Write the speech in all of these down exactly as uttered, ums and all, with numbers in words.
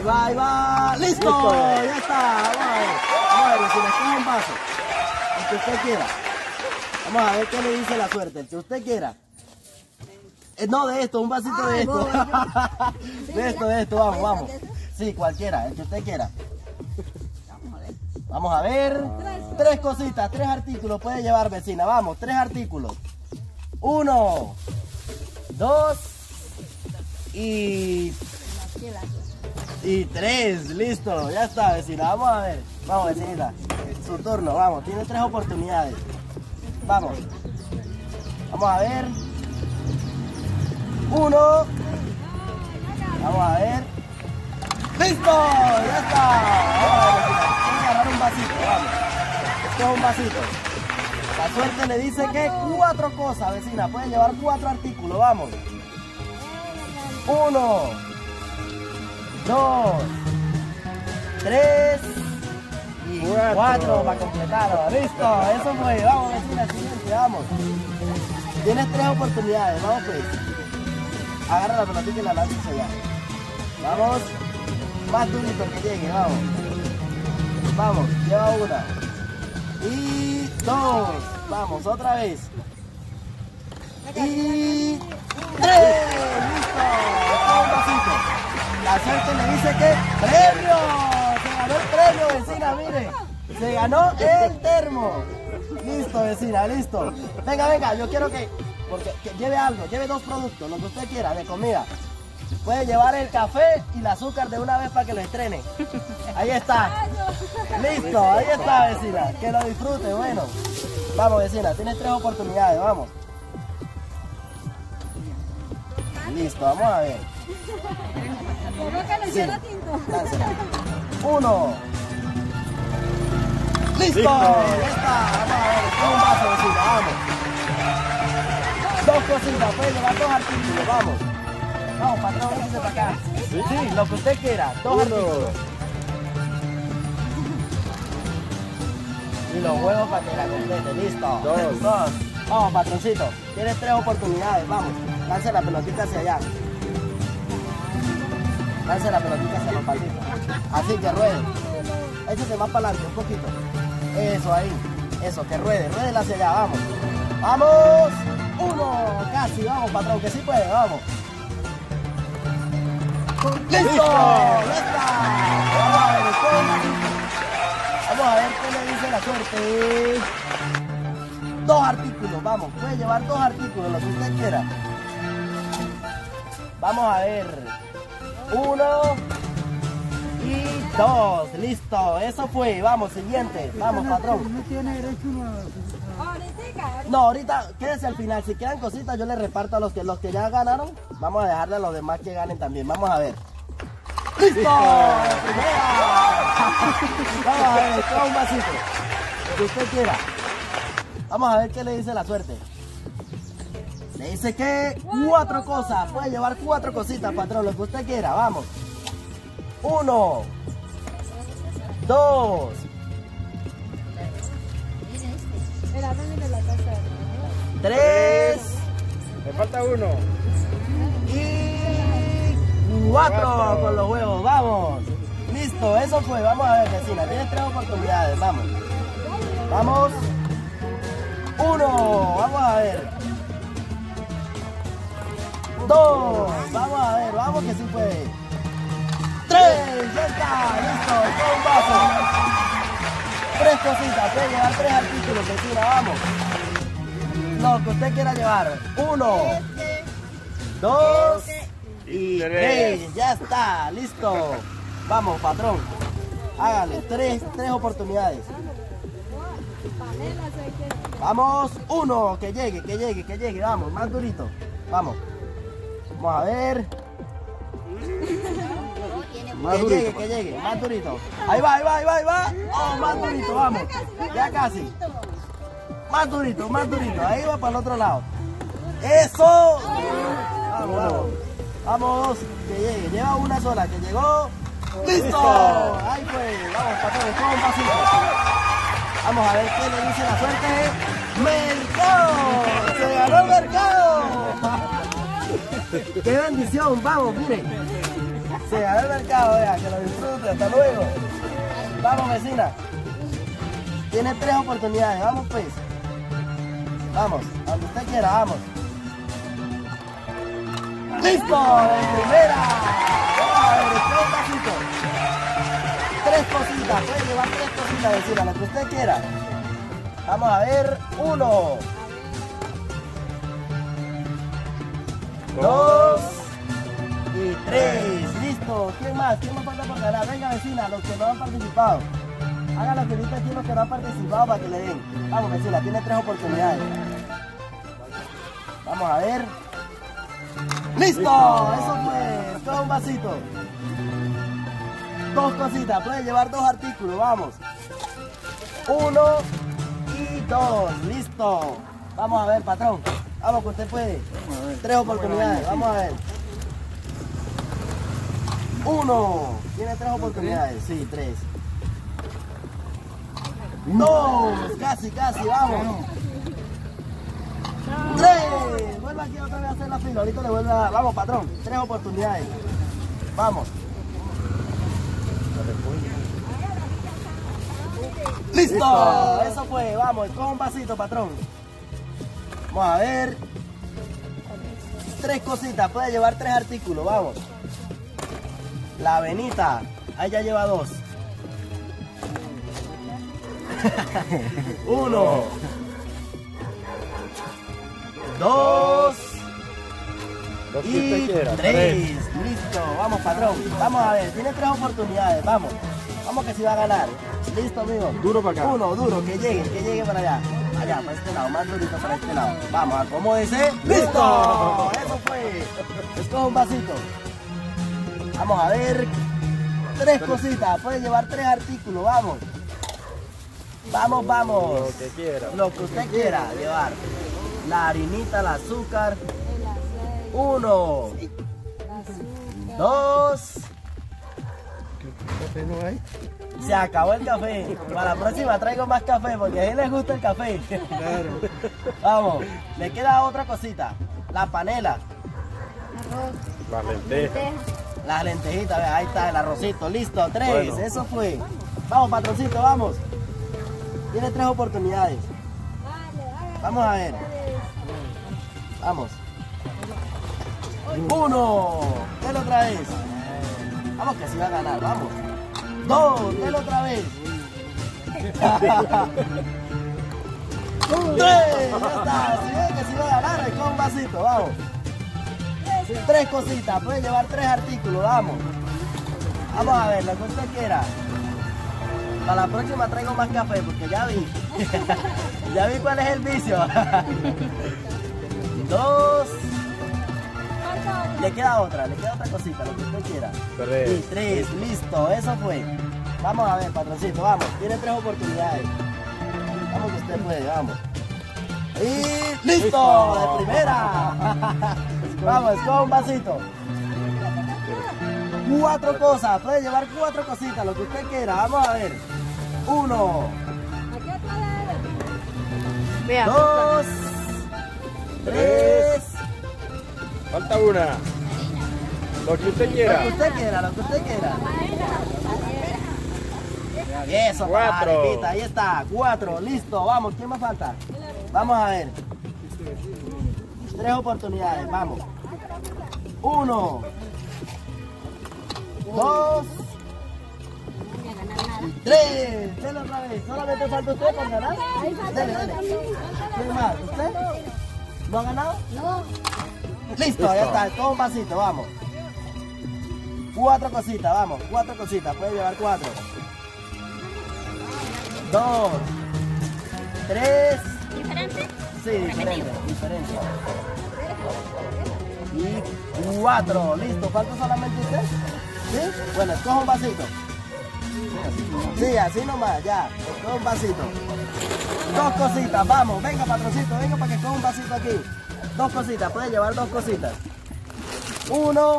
va, ahí va. ¡Listo! Listo. Ya está. Vamos a ver. Vamos a ver, si le coge un vaso. El que usted quiera. Vamos a ver qué le dice la suerte. El que usted quiera. Eh, no, de esto, un vasito de esto. De esto, de esto, vamos, vamos. Sí, cualquiera, el que usted quiera. Vamos a ver. Tres cositas, tres artículos puede llevar, vecina. Vamos, tres artículos. Uno, dos y... Y tres, listo, ya está, vecina. Vamos a ver. Vamos, vecinita. Su turno, vamos. Tiene tres oportunidades. Vamos. Vamos a ver. Uno. Vamos a ver. ¡Listo! ¡Ya está! Vamos a ver, vecina. Vamos a agarrar un vasito, vamos. Esto es un vasito. La suerte le dice que cuatro cosas, vecina. Puede llevar cuatro artículos, vamos. Uno. Dos. Tres. Y cuatro, cuatro para completarlo. Listo, eso fue. Vamos, vecina, siguiente, vamos. Tienes tres oportunidades, vamos pues. Agarra la pelotita y la lanza allá. Vamos. Más durito que llegue, vamos. Vamos, lleva una. Y dos. Vamos, otra vez. Y tres. Listo. Está un vasito. La suerte le dice que ¡premio! Se ganó el premio, vecina, mire. Se ganó el termo. Listo, vecina, listo. Venga, venga, yo quiero que, porque, que lleve algo, lleve dos productos, lo que usted quiera, de comida. Puede llevar el café y el azúcar de una vez para que lo estrene. Ahí está. Listo, ahí está, vecina. Que lo disfrute, bueno. Vamos, vecina, tienes tres oportunidades, vamos. Listo, vamos a ver. Sí, láncela. Uno. ¡Listo! Ya está. Vamos a ver, es un vaso, vecina, vamos. Dos cositas, puede llevar dos artículos, vamos. Vamos, patrón, véngase para acá. Sí, sí, lo que usted quiera, dos artículos. Y los huevos para que la complete, listo. Dos. Dos. Vamos, patroncito, tienes tres oportunidades, vamos. Lance la pelotita hacia allá. Lance la pelotita hacia los patitos. Así que ruede. Échese más para adelante, un poquito. Eso ahí. Eso, que ruede. Ruede hacia allá, vamos. ¡Vamos! Uno, casi, vamos, patrón, que sí puede, vamos. ¡Listo! ¡Ya está! Vamos a ver, esto es una... Vamos a ver qué le dice la suerte. Dos artículos, vamos. Puede llevar dos artículos, lo que usted quiera. Vamos a ver. Uno y dos. Listo, eso fue. Vamos, siguiente. Vamos, patrón. No tiene derecho a... No, ahorita quédese al final. Si quedan cositas, yo le reparto a los que, los que ya ganaron. Vamos a dejarle a los demás que ganen también. Vamos a ver. ¡Listo! ¡Primera! Vamos a ver, esto es un vasito. Lo que usted quiera. Vamos a ver qué le dice la suerte. Le dice que cuatro cosas. Puede llevar cuatro cositas, patrón, lo que usted quiera. Vamos. Uno. Dos. Tres. Me falta uno. Y cuatro con los huevos. Vamos. Listo, eso fue. Vamos a ver, vecina. Tienes tres oportunidades. Vamos. Vamos. Uno. Vamos a ver. Dos. Vamos a ver. Vamos que sí puede. Tres. Ya está. Listo. Todo un vaso. Tres cositas. Puede llevar tres artículos, vecina. Vamos. Lo que usted quiera llevar. Uno. Dos. Y tres. Ya está. Listo. Vamos, patrón. Hágale. Tres, tres oportunidades. Vamos. Uno. Que llegue, que llegue, que llegue. Vamos. Más durito. Vamos. Vamos a ver. Más que durito. llegue, que llegue. Más durito. Ahí va, ahí va, ahí va, ahí va. Oh, más durito. Vamos. Ya casi. Más durito, más durito. Ahí va para el otro lado. ¡Eso! Vamos, vamos. Vamos, que llegue. Lleva una sola, que llegó. ¡Listo! Ahí fue. Vamos, patrón, con un vasito. Vamos a ver qué le dice la suerte. ¡Mercado! ¡Se ganó el mercado! ¡Qué bendición! Vamos, miren. Se ganó el mercado, vea, que lo disfrute. Hasta luego. Vamos, vecina. Tiene tres oportunidades. Vamos, pues. Vamos, a donde usted quiera, vamos. ¡Listo! ¡En primera! Vamos a ver, este es un vasito. Tres cositas, puede llevar tres cositas, vecina, lo que usted quiera. Vamos a ver, uno. Dos. Y tres. Listo. ¿Quién más? ¿Quién más falta por ganar? Venga, vecina, los que no han participado. Hagan la filita aquí los que no han participado para que le den. Vamos, vecina, tiene tres oportunidades. Vamos a ver. ¡Listo! Eso fue. Todo un vasito. Dos cositas. Puede llevar dos artículos. Vamos. Uno y dos. Listo. Vamos a ver, patrón. Vamos, que usted puede. Tres oportunidades. Vamos a ver. Uno. Tiene tres oportunidades. Sí, tres. Dos. Casi, casi. Vamos. Tres. Vuelve aquí otra vez a hacer la fila. Ahorita le vuelve a... Vamos, patrón. Tres oportunidades. Vamos. ¡Listo! Eso fue. Vamos. Coge un vasito, patrón. Vamos a ver. Tres cositas. Puede llevar tres artículos. Vamos. La avenita. Ahí ya lleva dos. Uno. Dos. Los que Y usted quiera. tres. Listo. Vamos, patrón. Vamos a ver. Tiene tres oportunidades. Vamos. Vamos que si va a ganar. Listo, amigo. Duro para acá. Uno, duro. Que llegue. Que llegue para allá. Allá, para este lado. Más durito para este lado. Vamos, acomódese. ¡Listo! Eso fue. Escoge un vasito. Vamos a ver. Tres cositas. Puede llevar tres artículos. Vamos. Vamos, vamos. Lo que quiera. Lo que usted quiera llevar. La harinita, el azúcar. Uno. Dos. ¿Café no hay? Se acabó el café. Para la próxima traigo más café porque a él les gusta el café. Claro. Vamos. Le queda otra cosita. La panela. La lenteja. Las lentejitas. Vea, ahí está el arrocito. Listo. Tres. Bueno. Eso fue. Vamos, patroncito. Vamos. Tiene tres oportunidades. Vamos a ver. Vamos. Uno. Dele otra vez. Vamos que si va a ganar. Vamos. Dos. Dele otra vez. Tres. Ya está. Si ve que si va a ganar, con un vasito. Vamos. Tres cositas. Puede llevar tres artículos. Vamos. Vamos a ver lo que usted quiera. Para la próxima traigo más café porque ya vi. Ya vi cuál es el vicio. Dos. Le queda otra, le queda otra cosita, lo que usted quiera. Tres. Y tres, listo, eso fue. Vamos a ver, patroncito, vamos. Tiene tres oportunidades. Vamos que usted puede, vamos. Y listo, ¡Listo! de primera. Vamos, escoja un vasito. Cuatro cosas, puede llevar cuatro cositas, lo que usted quiera. Vamos a ver. Uno. Dos. Tres. Falta una. Lo que usted Lo quiera. que usted quiera, lo que usted quiera. Eso, Cuatro. Maripita, ahí está. Cuatro, listo, vamos. ¿Quién más falta? Vamos a ver. Tres oportunidades, vamos. Uno. Dos. Tres. Dele otra vez. Solamente falta usted por ganar. Dele, dele. ¿Quién más? ¿Usted? ¿No ha ganado? No. Listo, ya está. Todo un vasito, vamos. Cuatro cositas, vamos. Cuatro cositas. Puede llevar cuatro. Dos. Tres. ¿Diferente? Sí, diferente. Diferente. Y cuatro. Listo. ¿Falta solamente usted? ¿Sí? Bueno, escoja un vasito. Sí, así nomás, ya. Escoja un vasito. Dos cositas, vamos. Venga, patroncito, venga para que escoja un vasito aquí. Dos cositas, puede llevar dos cositas. Uno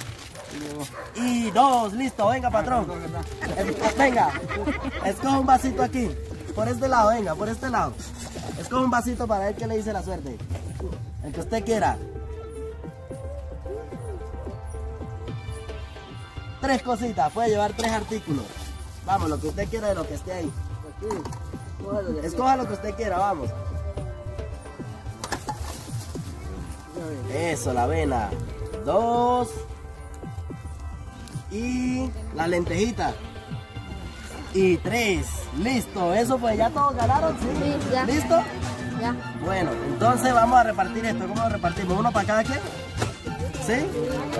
y dos, listo, venga patrón. Es- venga, escoja un vasito aquí. Por este lado, venga, por este lado. Escoja un vasito para ver qué le dice la suerte. El que usted quiera. tres cositas, puede llevar tres artículos. Vamos, lo que usted quiera de lo que esté ahí. Escoja lo que usted quiera, vamos. Eso, la avena. Dos. Y las lentejitas. Y tres. Listo, eso pues ya todos ganaron, ¿sí? Sí, ya. ¿Listo? Ya. Bueno, entonces vamos a repartir esto. ¿Cómo lo repartimos? ¿Uno para cada quien? ¿Sí?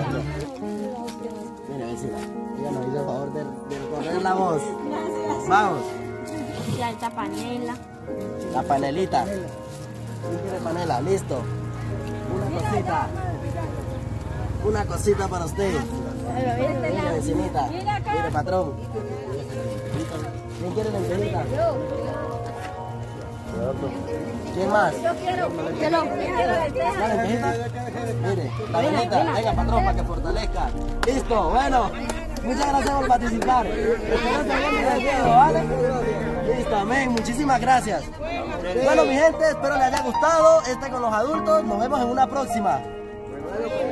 Mira, vecina, ella nos hizo el favor de, de correr la voz. Vamos. La alta panela. La panelita. ¿Quién quiere panela? Listo. Una cosita. Una cosita para usted. Mira, vecinita. Mire, patrón. ¿Quién quiere lentejita? ¿Quién más? Yo quiero. Yo lo quiero. ¿La lentejita? Mire, la venita. Venga, patrón, para que fortalezca. Listo, bueno. Muchas gracias por participar. Espero que hayan divertido, ¿vale? Listo, amén. Muchísimas gracias. Bueno, mi gente, espero les haya gustado este con los adultos. Nos vemos en una próxima.